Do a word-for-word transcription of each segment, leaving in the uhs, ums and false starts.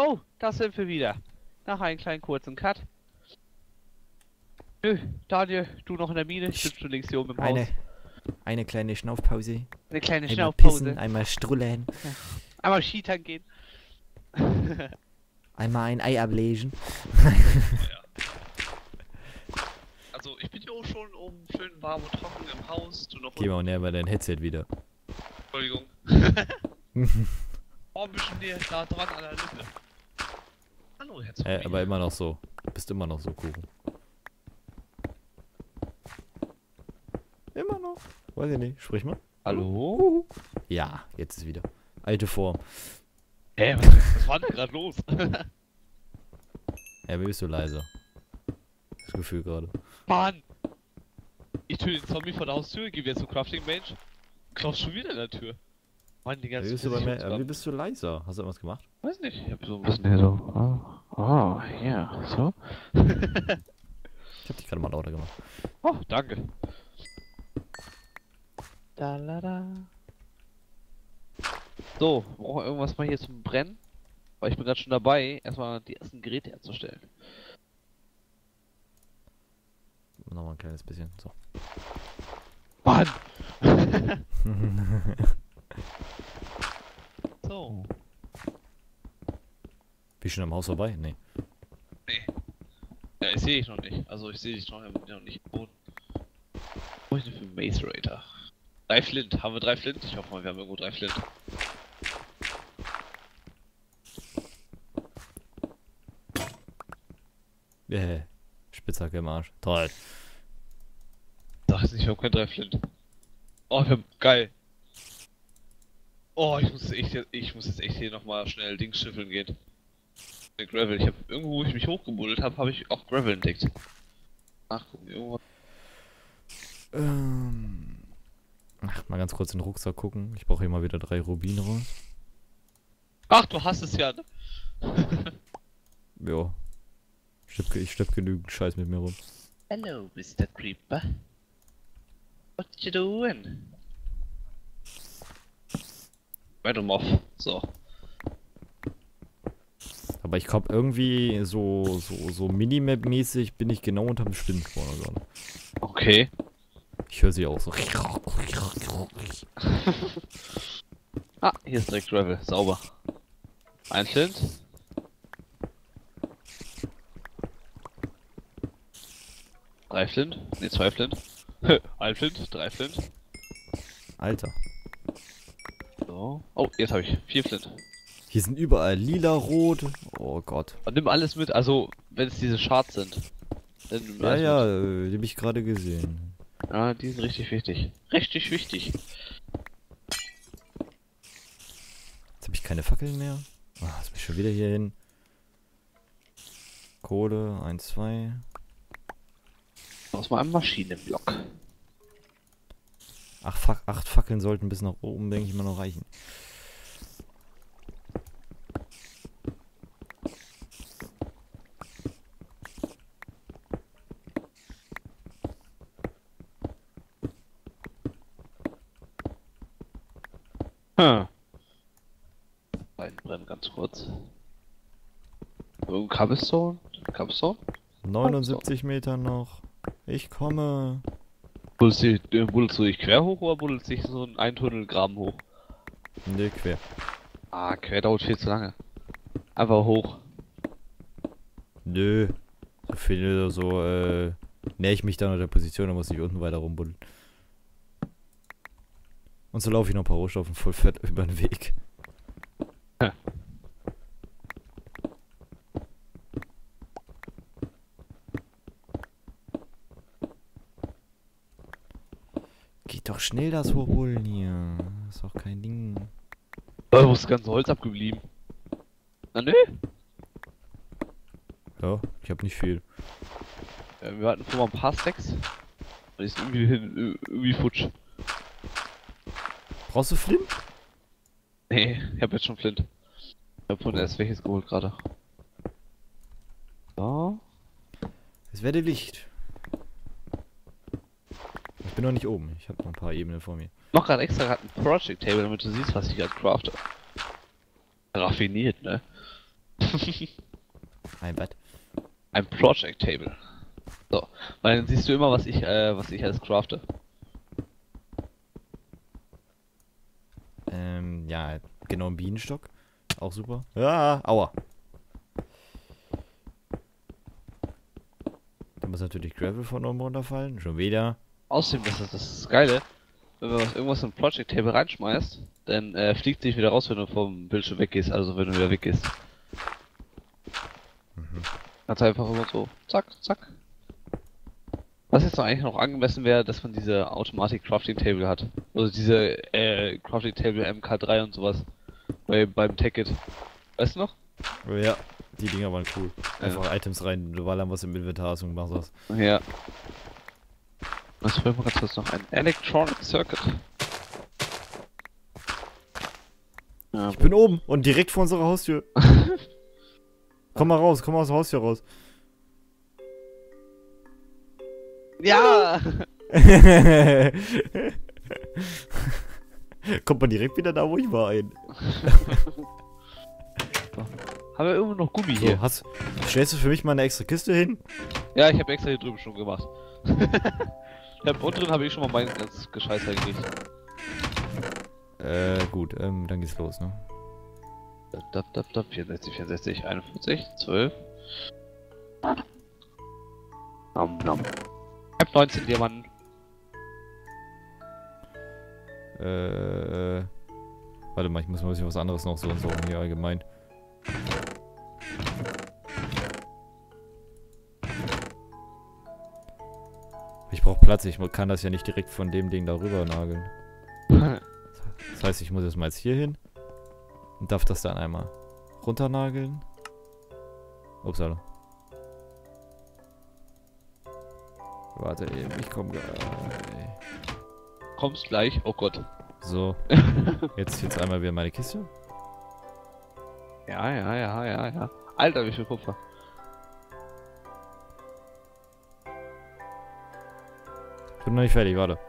So, das sind wir wieder. Nach einem kleinen kurzen Cut. Nö, Daniel, du noch in der Mine, ich bin schon links hier oben im Eine, Haus. eine kleine Schnaufpause. Eine kleine Einmal Schnaufpause. pissen, einmal strullen. Einmal Skitang gehen. Einmal ein Ei ablegen. Ja. Also ich bin hier auch schon oben schön warm und trocken im Haus. Du noch Geh mal näher bei dein Headset wieder. Entschuldigung. Oh, ein bisschen näher da dran an der Lippe. Hallo, Herzog. Äh, aber immer noch so. Du bist immer noch so, Kuchen. Immer noch. Weiß ich nicht. Sprich mal. Hallo? Ja, jetzt ist wieder. Alte Form. Hä, was, was war denn gerade los? Ja, wie bist du leiser? Das Gefühl gerade. Mann! Ich tue den Zombie vor der Haustür, geh wieder zum Crafting Bench. Klopft schon wieder in der Tür. Mann, die Wie ganze bist, du bei mir, äh, wie bist du leiser? Hast du irgendwas gemacht? Weiß nicht, ich hab so ein bisschen hier so. Oh, oh ja, so. Ich hab dich gerade mal lauter gemacht. Oh, danke. Da la da. So, wir brauchen irgendwas mal hier zum Brennen. Weil ich bin gerade schon dabei, erstmal die ersten Geräte herzustellen. Nochmal ein kleines bisschen. So. Mann! So. Bist du schon am Haus vorbei? Nee. Nee. Ja, ich sehe dich noch nicht. Also ich sehe dich noch, noch nicht im Boden. Was ist denn für ein Mace Raider? Drei Flint. Haben wir drei Flint? Ich hoffe mal, wir haben irgendwo drei Flint. Äh, Spitzhacke im Arsch. Toll. Sag jetzt nicht, wir haben keine drei Flint. Oh, wir haben... Geil. Oh, ich muss echt, ich muss jetzt echt hier nochmal schnell Dings schiffeln gehen. Der Gravel. Ich habe irgendwo, wo ich mich hochgebuddelt habe, habe ich auch Gravel entdeckt. Nachgucken, irgendwo. Ähm. Ach, mal ganz kurz in den Rucksack gucken. Ich brauche hier mal wieder drei Rubine raus. Ach, du hast es ja, ne? Jo. Ich schlepp, ich schlepp genügend Scheiß mit mir rum. Hello, Mister Creeper. What you doing? Moff. So. Aber ich glaube irgendwie so, so, so Minimap-mäßig bin ich genau unterm Spinnenspawner gerade. Okay. Ich höre sie auch so. Ah, hier ist direkt Gravel. Sauber. Ein Flint. Drei Flint. Ne, zwei Flint. Ein Flint, drei Flint. Alter. So. Oh, jetzt habe ich vier Flint. Hier sind überall lila, rot. Oh Gott. Und nimm alles mit, also wenn es diese Shards sind. Dann nimm Ja, alles ja, mit. äh, die habe ich gerade gesehen. Ja, die sind richtig wichtig. Richtig wichtig. Jetzt habe ich keine Fackeln mehr. Ah, jetzt bin ich schon wieder hier hin. Kohle, eins, zwei. Aus meinem Maschinenblock. Ach, fuck, acht Fackeln sollten bis nach oben, denke ich mal, noch reichen. Hm. Einbrennen ganz kurz. Irgendein Cobblestone? Cobblestone? neunundsiebzig Meter noch. Ich komme. Buddelst du, äh, buddelst du dich quer hoch oder buddelst du dich so einen Eintunnelgraben hoch? Ne, quer. Ah, quer dauert viel zu lange. Einfach hoch. Nö. So viel, so, äh, nähe ich mich dann an der Position, dann muss ich unten weiter rumbuddeln. Und so laufe ich noch ein paar Rohstoffen voll fett über den Weg. Ja. Geht doch schnell das hochholen hier. Ist doch kein Ding. Oh, wo ist das ganze Holz abgeblieben? Na nö. Ja, ich habe nicht viel. Ja, wir hatten vorher ein paar Stacks. Und die ist irgendwie, hin- irgendwie futsch. Brauchst du Flint? Nee, ich hab jetzt schon Flint. Ich hab von erst welches geholt gerade. So. Es werde Licht. Ich bin noch nicht oben. Ich habe noch ein paar Ebenen vor mir. Mach gerade extra gerade ein Project Table, damit du siehst, was ich gerade crafte. Raffiniert, ne? Ein Bett. Ein Project Table. So, weil dann siehst du immer, was ich, äh, was ich alles crafte. Ähm, ja, genau, ein Bienenstock. Auch super. Ja, aua. Da muss natürlich Gravel von oben runterfallen. Schon wieder. Außerdem, das ist das Geile, wenn man was, irgendwas in Project Table reinschmeißt, dann äh, fliegt sich wieder raus, wenn du vom Bildschirm weggehst, also wenn du wieder weggehst. Mhm. Ganz einfach immer so, zack, zack. Was jetzt noch eigentlich noch angemessen wäre, dass man diese Automatik Crafting Table hat. Also diese äh, Crafting Table M K drei und sowas. Bei, beim Ticket. Weißt du noch? Oh ja, die Dinger waren cool. Ja. Einfach Items rein, du ballern was im Inventar hast und machst das. Ja. Was wollen wir ganz kurz noch? Ein Electronic Circuit. Ja, Ich bin oben und direkt vor unserer Haustür. Komm mal raus, komm mal aus der Haustür raus. ja! Kommt man direkt wieder da, wo ich war, ein. Haben wir irgendwo noch Gummi So, hier? hast, stellst du für mich mal eine extra Kiste hin? Ja, ich habe extra hier drüben schon gemacht. Ich hab, und drin habe ich schon mal mein ganzes Gescheiß hergelegt. Äh, gut, ähm, dann geht's los, ne? Dap, dap, dap, vierundsechzig, vierundsechzig, einundvierzig, zwölf. Nom, nom. Ich hab neunzehn Diamanten. Äh, warte mal, ich muss mal ein bisschen was anderes noch so und so hier allgemein. Ich brauche Platz, ich kann das ja nicht direkt von dem Ding darüber nageln. Das heißt, ich muss jetzt mal jetzt hier hin und darf das dann einmal runternageln. Upsala. Warte eben, ich komme gleich. Kommst gleich, oh Gott. So, jetzt jetzt einmal wieder meine Kiste. Ja, ja, ja, ja, ja. Alter, wie viel Kupfer. Ich bin noch nicht fertig, warte.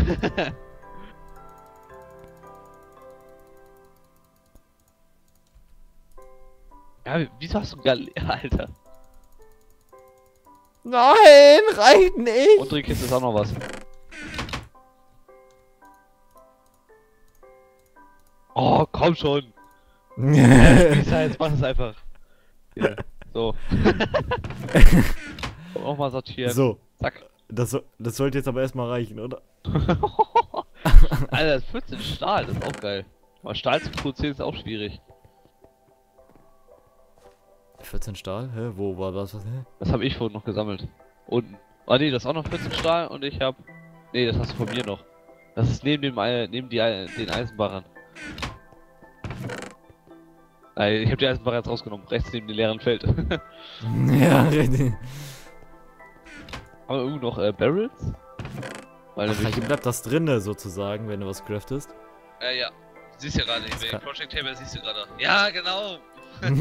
Ja, wieso hast du Gal... Alter. Nein, reicht nicht! Untere Kiste ist auch noch was. Oh, komm schon. Lisa, jetzt mach es einfach. Hier. So. Auch mal sortieren. So, Zack. das, so- das sollte jetzt aber erstmal reichen, oder? Alter, das ist vierzehn Stahl, das ist auch geil. Aber Stahl zu produzieren ist auch schwierig. vierzehn Stahl? Hä? Wo war das? Was? Hä? Das habe ich vorhin noch gesammelt. Unten. Ah nee, das ist auch noch vierzehn Stahl und ich hab... Nee, das hast du von mir noch. Das ist neben dem Ei- neben die, Ei- den Eisenbarren. Nein, ich habe die Eisenbarre jetzt rausgenommen, rechts neben dem leeren Feld. Ja, richtig. Haben wir irgendwo noch äh, Barrels? Weil Ach, nämlich- hier bleibt das drinne sozusagen, wenn du was craftest. Äh, ja. Siehst ja gerade, Das bei kann- Project Table siehst du gerade. Ja, genau. äh,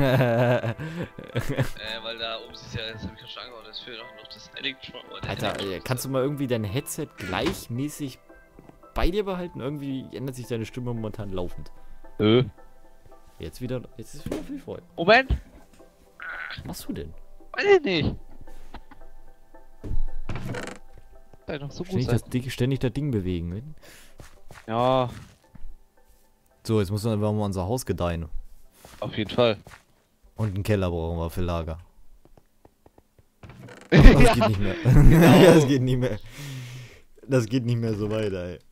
weil da oben siehst du ja, das habe ich ja schon angebaut, es fehlt auch noch das Elektron. Alter, äh, kannst du mal irgendwie dein Headset gleichmäßig bei dir behalten? Irgendwie ändert sich deine Stimme momentan laufend. Äh. Jetzt wieder, jetzt ist wieder viel voll. Moment! Was machst du denn? Weiß ich nicht! Soll doch so gut Ständig sein. das, Ding, ständig das Ding bewegen. Ne? Ja, So, jetzt muss dann einfach mal unser Haus gedeihen. auf jeden Fall. Und einen Keller brauchen wir für Lager. Das Ja, geht nicht mehr. genau. Das geht nicht mehr. Das geht nicht mehr so weiter, ey.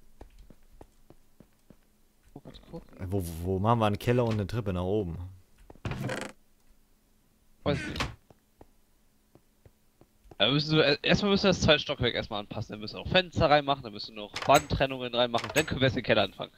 Wo, wo machen wir einen Keller und eine Treppe nach oben? Weiß nicht. Ja, müssen wir, äh, erstmal müssen wir das zweite Stockwerk erstmal anpassen. Dann müssen wir noch Fenster reinmachen, dann müssen wir noch Wandtrennungen reinmachen. Dann können wir erst den Keller anfangen.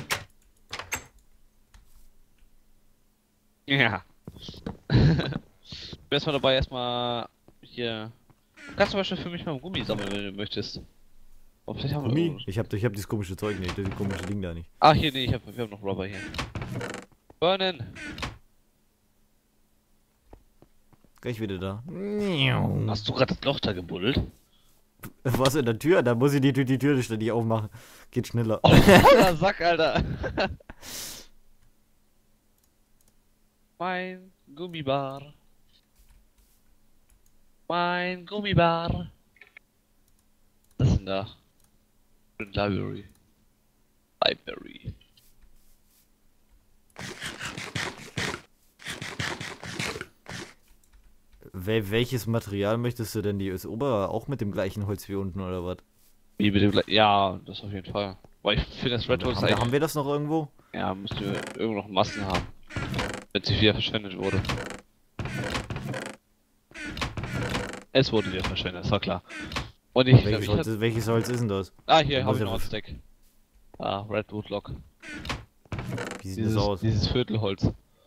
Ja. Ich bin erstmal dabei, erstmal hier. Du kannst zum Beispiel für mich mal Gummi sammeln, wenn du möchtest. Oh, vielleicht haben wir Gummi? irgendwo- Ich hab, ich hab dieses komische Zeug nicht, das komische Ding da nicht. Ah, hier, nee, ich hab, wir haben noch Rubber hier. Burnen! Gleich wieder da. Hast du gerade das Loch da gebuddelt? Was in der Tür? Da muss ich die, Tür- die Tür ständig aufmachen. Geht schneller. Oh, voller Sack, Alter! Mein Gummibar. Mein Gummibar. Was ist denn da? Library. Library. Wel welches Material möchtest du denn? Die ist Ober auch mit dem gleichen Holz wie unten oder was? Wie bitte? gleich- Ja, das auf jeden Fall. Weil ich finde das Red Holz Haben, wir- eigentlich. haben wir das noch irgendwo? Ja, müsste irgendwo noch Massen haben. Wenn sie wieder verschwendet wurde. Es wurde wieder verschwendet, das war klar. Und ich, Welches ich Holz, hab, ist, welches Holz ist denn das? Ah, hier Muss habe ich ja noch ein ver- Stack. Ah, Redwood Lock. Wie sieht Dieses, das aus? dieses Viertelholz.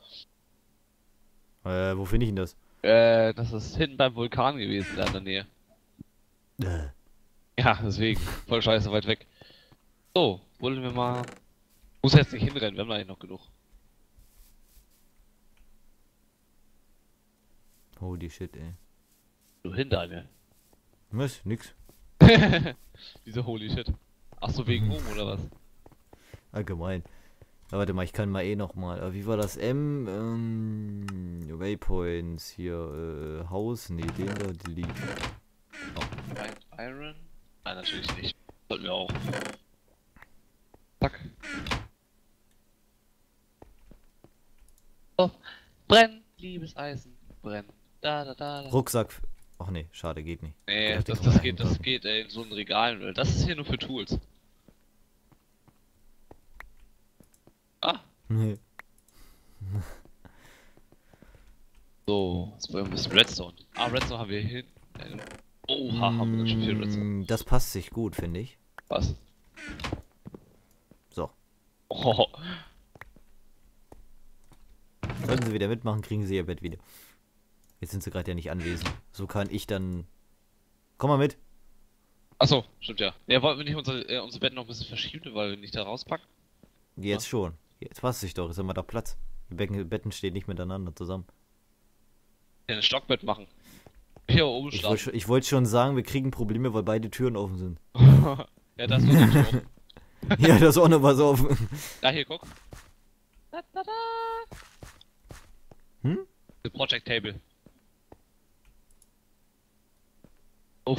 Äh, wo finde ich denn das? Äh, das ist hinten beim Vulkan gewesen, da in der Nähe. Äh. Ja, deswegen. Voll scheiße weit weg. So, wollen wir mal. Muss jetzt nicht hinrennen, wir haben eigentlich noch genug. Holy shit, ey. Du hin, Daniel. Was? Nix. Diese holy shit. Ach so, wegen Ruhm oder was? Allgemein. Ja, warte mal, ich kann mal eh noch mal. Äh, Wie war das? M, ähm, Waypoints hier, äh, Haus, nee, den da, delete. Oh, White Iron? Nein, natürlich nicht. Sollten wir auch. Zack. Oh, brenn, liebes Eisen, brenn. Da, da, da, da. Rucksack. Ach nee, schade, geht nicht. Nee, Ja, das, den kann das man geht, das einpacken. geht ey, in so ein Regal. Das ist hier nur für Tools. Ah, Nee. so, jetzt wollen wir ein bisschen Redstone. Ah, Redstone haben wir hin. Oha, haben wir schon viel Redstone. Mm, Das passt sich gut, finde ich. Was? So. Oh, Sollten sie wieder mitmachen, kriegen sie ihr Bett wieder. Jetzt sind sie gerade ja nicht anwesend. So kann ich dann... Komm mal mit. achso, stimmt ja. Ja, wollten wir nicht unser, äh, unser Bett noch ein bisschen verschieben, weil wir nicht da rauspacken? Jetzt schon. Jetzt passt sich doch. Jetzt haben wir doch Platz. Die Becken, Betten stehen nicht miteinander zusammen. Ja, ein Stockbett machen. Hier oben Ich schlafen. wollte ich wollt schon sagen, wir kriegen Probleme, weil beide Türen offen sind. Ja, das wird nicht offen. Ja, da ist auch noch was offen. Da, hier, guck. Da, da, da. Hm? The Project Table. Uff.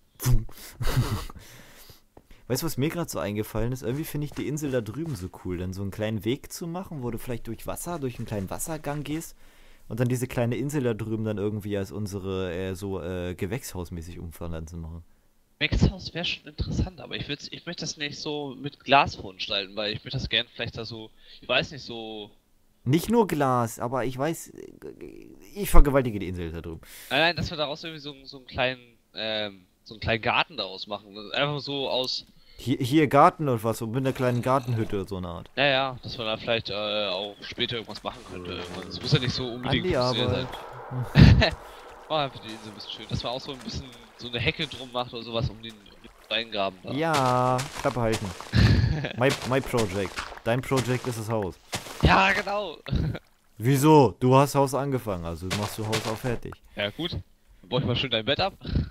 Weißt du, was mir gerade so eingefallen ist? Irgendwie finde ich die Insel da drüben so cool, dann so einen kleinen Weg zu machen, wo du vielleicht durch Wasser, durch einen kleinen Wassergang gehst und dann diese kleine Insel da drüben dann irgendwie als unsere äh, so äh, gewächshausmäßig umverlangt zu machen. Maxhaus wäre schon interessant, aber ich, würd's, ich möchte das nicht so mit Glas verunstalten, weil ich möchte das gern vielleicht da so, ich weiß nicht, so. Nicht nur Glas, aber ich weiß, äh, ich vergewaltige die Insel da drüben. Nein, nein, dass wir daraus irgendwie so, so einen kleinen, ähm, so einen kleinen Garten daraus machen. Einfach so aus. Hier, hier Garten und was, und mit einer kleinen Gartenhütte oder so eine Art. Naja, dass man da vielleicht äh, auch später irgendwas machen könnte. Es muss ja nicht so An unbedingt die funktionieren Arbeit. Oh, einfach die Insel ein bisschen schön. Dass man auch so ein bisschen so eine Hecke drum macht oder sowas um den, um den Steingraben da. Ja, Klappe halten. my, my Project. Dein Project ist das Haus. Ja, genau. Wieso? Du hast Haus angefangen, also machst du Haus auch fertig. Ja, gut. Dann baue ich mal schön dein Bett ab.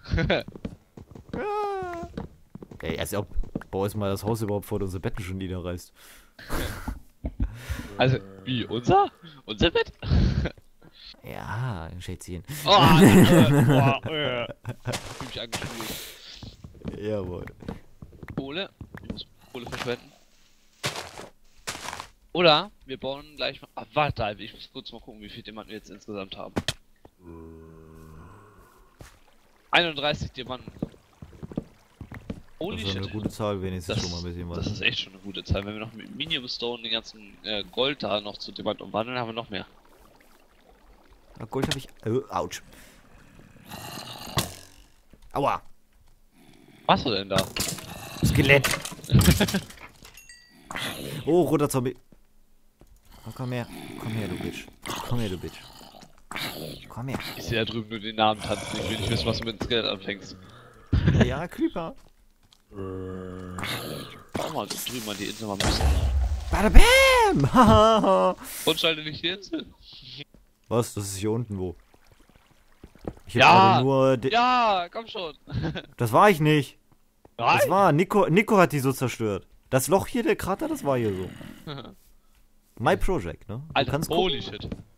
Ja. Ey, also ob, bau jetzt mal das Haus überhaupt vor, dass unsere Betten schon niederreißt. Also, wie, unser? Unser Bett? Ja, Schätzchen. Oh, äh, boah, äh. Ich fühl mich angespült. Jawohl. Kohle. Ich muss Kohle verschwenden. Oder wir bauen gleich mal. Ah, warte, ich muss kurz mal gucken, wie viel Diamanten wir jetzt insgesamt haben. einunddreißig Diamanten. Holy Das ist eine shit. gute Zahl, wenigstens Das, schon mal ein bisschen was. das ist echt schon eine gute Zahl. Wenn wir noch mit Medium Stone den ganzen äh, Gold da noch zu Diamant umwandeln, haben wir noch mehr. Ah, Gold habe ich. Oh, ouch. Aua. Was hast du denn da? Skelett. Oh, roter Zombie. Oh, komm her. Komm her, du Bitch. Komm her, du Bitch. Komm her. Ich sehe da drüben nur den Namen tanzen. Ich will nicht wissen, was du mit dem Skelett anfängst. Ja, Creeper. Schau mal drüben an die Insel mal müssen. Bada bam! Hahaha. Und schalte nicht die Insel. Was? Das ist hier unten wo? Ich hab Ja! gerade nur. de- Ja, komm schon. Das war ich nicht. Nein. Das war. Nico, Nico hat die so zerstört. Das Loch hier, der Krater, das war hier so. My Project, ne? Du Alter, kannst holy gucken. shit.